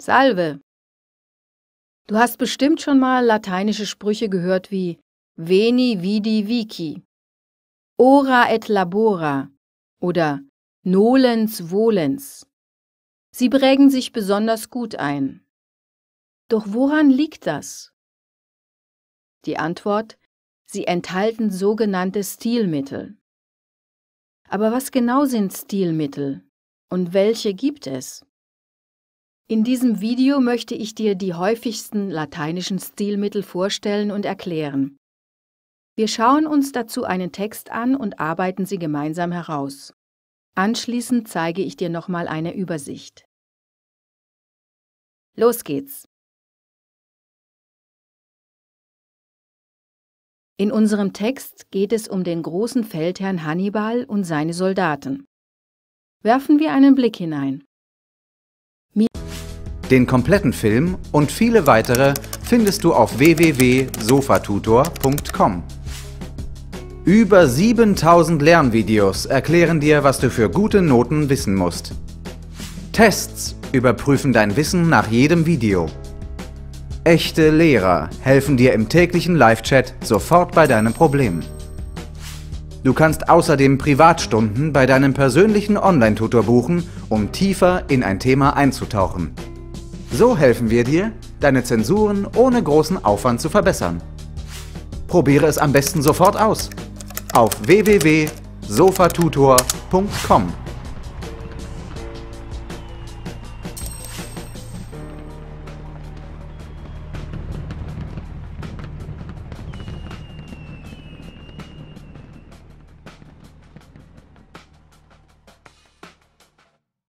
Salve! Du hast bestimmt schon mal lateinische Sprüche gehört wie Veni, vidi, vici, ora et labora oder nolens volens. Sie prägen sich besonders gut ein. Doch woran liegt das? Die Antwort: Sie enthalten sogenannte Stilmittel. Aber was genau sind Stilmittel und welche gibt es? In diesem Video möchte ich dir die häufigsten lateinischen Stilmittel vorstellen und erklären. Wir schauen uns dazu einen Text an und arbeiten sie gemeinsam heraus. Anschließend zeige ich dir nochmal eine Übersicht. Los geht's! In unserem Text geht es um den großen Feldherrn Hannibal und seine Soldaten. Werfen wir einen Blick hinein. Den kompletten Film und viele weitere findest du auf www.sofatutor.com. Über 7000 Lernvideos erklären dir, was du für gute Noten wissen musst. Tests überprüfen dein Wissen nach jedem Video. Echte Lehrer helfen dir im täglichen Live-Chat sofort bei deinem Problem. Du kannst außerdem Privatstunden bei deinem persönlichen Online-Tutor buchen, um tiefer in ein Thema einzutauchen. So helfen wir dir, deine Zensuren ohne großen Aufwand zu verbessern. Probiere es am besten sofort aus. Auf www.sofatutor.com